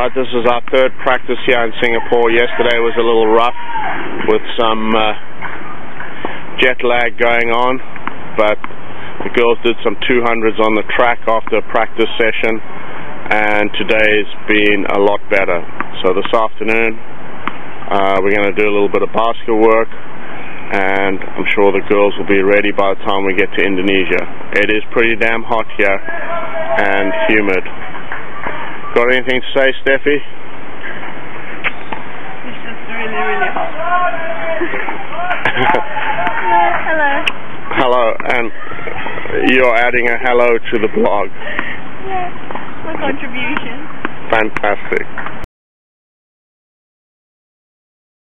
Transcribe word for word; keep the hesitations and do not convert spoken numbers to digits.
Right, this is our third practice here in Singapore. Yesterday was a little rough with some uh, jet lag going on, but the girls did some two hundreds on the track after a practice session, and today's been a lot better. So this afternoon uh, we're going to do a little bit of basket work, and I'm sure the girls will be ready by the time we get to Indonesia. It is pretty damn hot here and humid. Got anything to say, Stefi? It's just really, really hot. Hello. Hello, and you're adding a hello to the blog. Yeah, my contribution. Fantastic.